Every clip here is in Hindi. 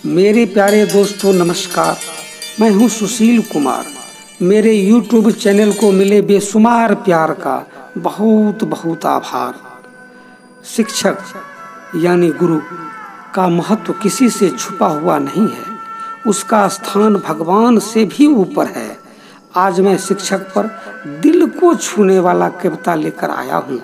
मेरे प्यारे दोस्तों नमस्कार। मैं हूं सुशील कुमार। मेरे YouTube चैनल को मिले बेशुमार प्यार का बहुत बहुत आभार। शिक्षक यानी गुरु का महत्व किसी से छुपा हुआ नहीं है। उसका स्थान भगवान से भी ऊपर है। आज मैं शिक्षक पर दिल को छूने वाला कविता लेकर आया हूँ।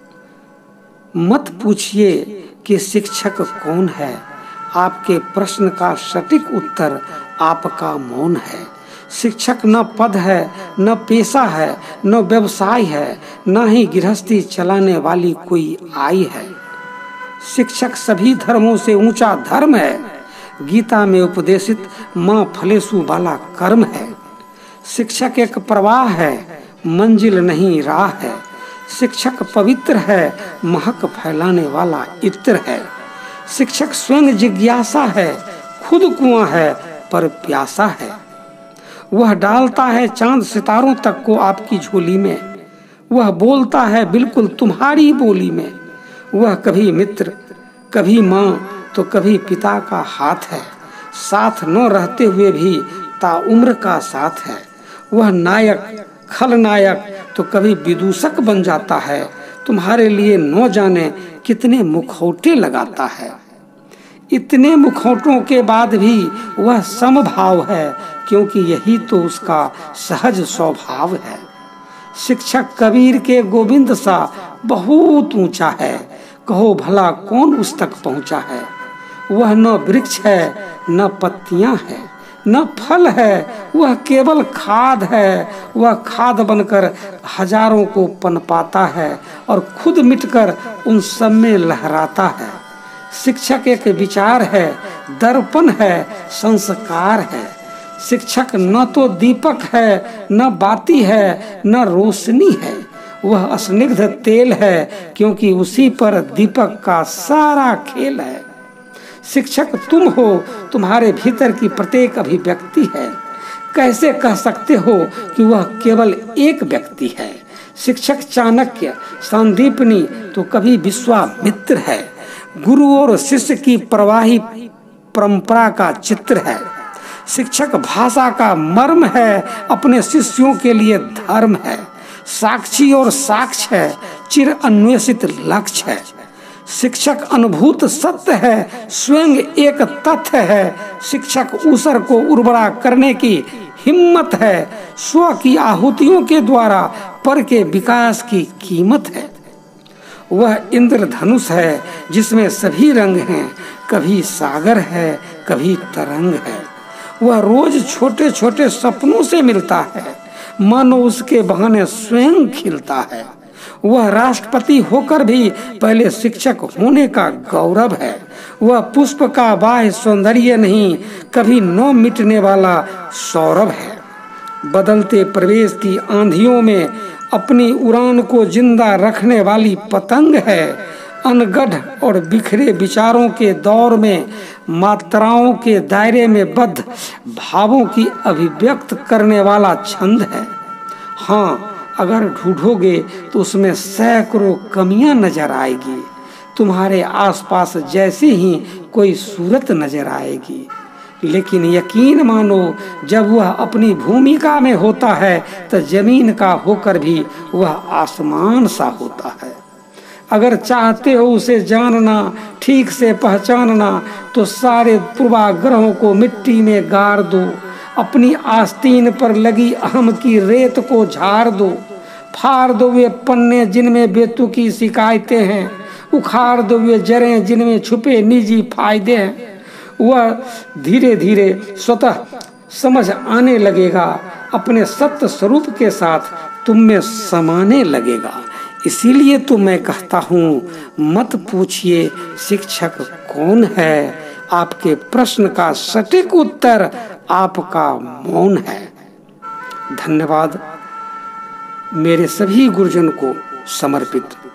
मत पूछिए कि शिक्षक कौन है, आपके प्रश्न का सटीक उत्तर आपका मौन है। शिक्षक न पद है, न पेशा है, न व्यवसाय है, न ही गृहस्थी चलाने वाली कोई आई है। शिक्षक सभी धर्मों से ऊंचा धर्म है। गीता में उपदेशित मां फलेसु वाला कर्म है। शिक्षक एक प्रवाह है, मंजिल नहीं राह है। शिक्षक पवित्र है, महक फैलाने वाला इत्र है। शिक्षक स्वयं जिज्ञासा है, खुद कुआं है पर प्यासा है। वह डालता है चांद सितारों तक को आपकी झोली में। वह बोलता है बिल्कुल तुम्हारी बोली में। वह कभी मित्र, कभी माँ तो कभी पिता का हाथ है। साथ न रहते हुए भी ताउम्र का साथ है। वह नायक, खलनायक तो कभी विदूषक बन जाता है। तुम्हारे लिए न जाने कितने मुखौटे लगाता है। इतने मुखौटों के बाद भी वह समभाव है, क्योंकि यही तो उसका सहज स्वभाव है। शिक्षक कबीर के गोविंद सा बहुत ऊंचा है। कहो भला कौन उस तक पहुंचा है। वह न वृक्ष है, न पत्तियां हैं, न फल है, वह केवल खाद है। वह खाद बनकर हजारों को पनपाता है और खुद मिटकर उन सब में लहराता है। शिक्षक एक विचार है, दर्पण है, संस्कार है। शिक्षक न तो दीपक है, न बाती है, न रोशनी है। वह स्निग्ध तेल है, क्योंकि उसी पर दीपक का सारा खेल है। शिक्षक तुम हो, तुम्हारे भीतर की प्रत्येक अभिव्यक्ति है। कैसे कह सकते हो कि वह केवल एक व्यक्ति है। शिक्षक चाणक्य, संदीपनी तो कभी विश्वामित्र है। गुरु और शिष्य की प्रवाही परंपरा का चित्र है। शिक्षक भाषा का मर्म है, अपने शिष्यों के लिए धर्म है। साक्षी और साक्ष्य है, चिर अन्वेषित लक्ष्य है। शिक्षक अनुभूत सत्य है, स्वयं एक तथ्य है। शिक्षक ऊसर को उर्वरा करने की हिम्मत है। स्व की आहुतियों के द्वारा पर के विकास की कीमत है। वह इंद्रधनुष है, जिसमें सभी रंग हैं। कभी सागर है, कभी तरंग है। वह रोज छोटे छोटे सपनों से मिलता है, मानो उसके बहाने स्वयं खिलता है। वह राष्ट्रपति होकर भी पहले शिक्षक होने का गौरव है। वह पुष्प का बाह्य सौंदर्य नहीं, कभी न मिटने वाला सौरभ है। बदलते प्रवेश की आंधियों में अपनी उड़ान को जिंदा रखने वाली पतंग है। अनगढ़ और बिखरे विचारों के दौर में मात्राओं के दायरे में बद्ध भावों की अभिव्यक्त करने वाला छंद है। हाँ, अगर ढूंढोगे तो उसमें सैकड़ों कमियां नजर आएगी। तुम्हारे आसपास जैसी ही कोई सूरत नजर आएगी, लेकिन यकीन मानो जब वह अपनी भूमिका में होता है तो जमीन का होकर भी वह आसमान सा होता है। अगर चाहते हो उसे जानना, ठीक से पहचानना, तो सारे पूर्वाग्रहों को मिट्टी में गाड़ दो। अपनी आस्तीन पर लगी अहम की रेत को झाड़ दो। फाड़ दो वे पन्ने जिनमें बेतुकी शिकायतें हैं। उखाड़ दो वे जड़ें जिनमें छुपे निजी फायदे हैं। वह धीरे धीरे स्वतः समझ आने लगेगा, अपने सत्य स्वरूप के साथ तुम में समाने लगेगा। इसीलिए तो मैं कहता हूँ, मत पूछिए शिक्षक कौन है, आपके प्रश्न का सटीक उत्तर आपका मौन है। धन्यवाद। मेरे सभी गुरुजन को समर्पित।